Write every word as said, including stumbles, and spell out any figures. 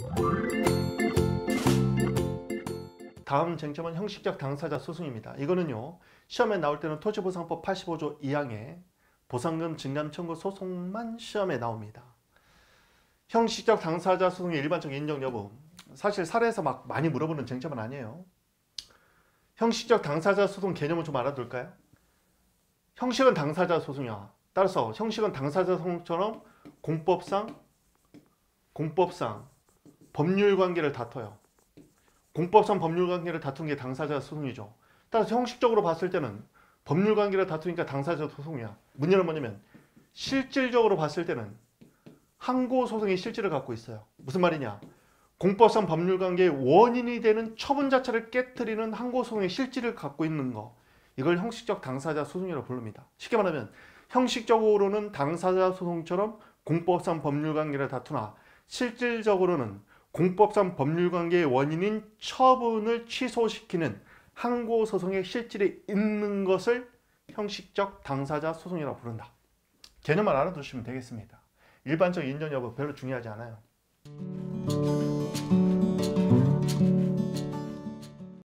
다음 쟁점은 형식적 당사자 소송입니다. 이거는요, 시험에 나올 때는 토지보상법 팔십오조 이항에 보상금 증감 청구 소송만 시험에 나옵니다. 형식적 당사자 소송의 일반적 인정 여부, 사실 사례에서 막 많이 물어보는 쟁점은 아니에요. 형식적 당사자 소송 개념을 좀 알아둘까요? 형식은 당사자 소송이야. 따라서 형식은 당사자 소송처럼 공법상 공법상 법률관계를 다퉈요. 공법상 법률관계를 다툰 게 당사자 소송이죠. 따라서 형식적으로 봤을 때는 법률관계를 다투니까 당사자 소송이야. 문제는 뭐냐면 실질적으로 봤을 때는 항고소송의 실질을 갖고 있어요. 무슨 말이냐? 공법상 법률관계의 원인이 되는 처분 자체를 깨트리는 항고소송의 실질을 갖고 있는 거, 이걸 형식적 당사자 소송이라고 부릅니다. 쉽게 말하면 형식적으로는 당사자 소송처럼 공법상 법률관계를 다투나 실질적으로는 공법상 법률관계의 원인인 처분을 취소시키는 항고소송의 실질이 있는 것을 형식적 당사자 소송이라고 부른다. 개념만 알아두시면 되겠습니다. 일반적 인정 여부 별로 중요하지 않아요.